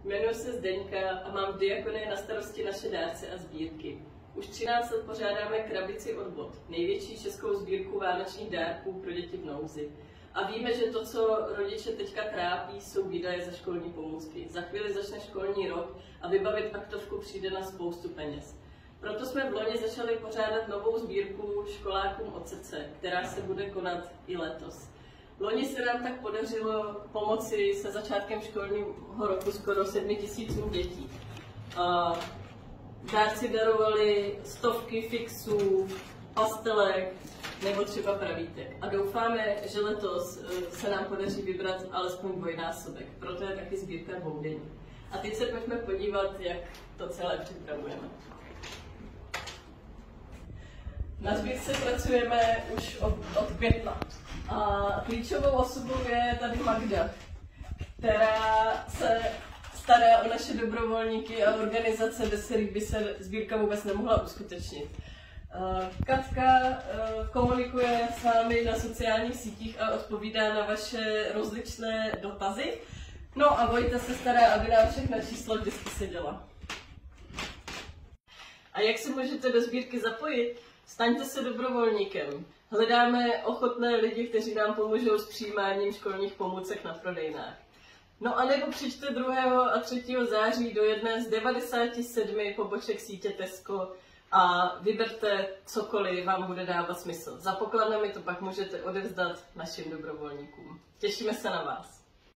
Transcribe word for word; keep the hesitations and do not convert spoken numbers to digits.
Jmenuji se Zdeňka a mám v diakonii na starosti naše dárce a sbírky. Už třináct let pořádáme Krabici od Bod, největší českou sbírku vánočních dárků pro děti v nouzi. A víme, že to, co rodiče teďka trápí, jsou výdaje za školní pomůcky. Za chvíli začne školní rok a vybavit aktovku přijde na spoustu peněz. Proto jsme v loni začali pořádat novou sbírku školákům od srdce, která se bude konat i letos. Loni se nám tak podařilo pomoci se začátkem školního roku skoro sedmi tisícům dětí. Dárci darovali stovky fixů, pastelek nebo třeba pravítek. A doufáme, že letos se nám podaří vybrat alespoň dvojnásobek. Proto je taky sbírka dvoudenní. A teď se pojďme podívat, jak to celé připravujeme. Na sbírce pracujeme už od, od května. A klíčovou osobou je tady Magda, která se stará o naše dobrovolníky a organizace, bez kterých by se sbírka vůbec nemohla uskutečnit. Katka komunikuje s vámi na sociálních sítích a odpovídá na vaše rozličné dotazy. No a Vojta se stará, aby nám všechna čísla vždycky seděla. A jak se můžete do sbírky zapojit? Staňte se dobrovolníkem. Hledáme ochotné lidi, kteří nám pomůžou s přijímáním školních pomůcek na prodejnách. No a nebo přijďte druhého a třetího září do jedné z devadesáti sedmi poboček sítě Tesco a vyberte cokoliv vám bude dávat smysl. Za pokladnami to pak můžete odevzdat našim dobrovolníkům. Těšíme se na vás.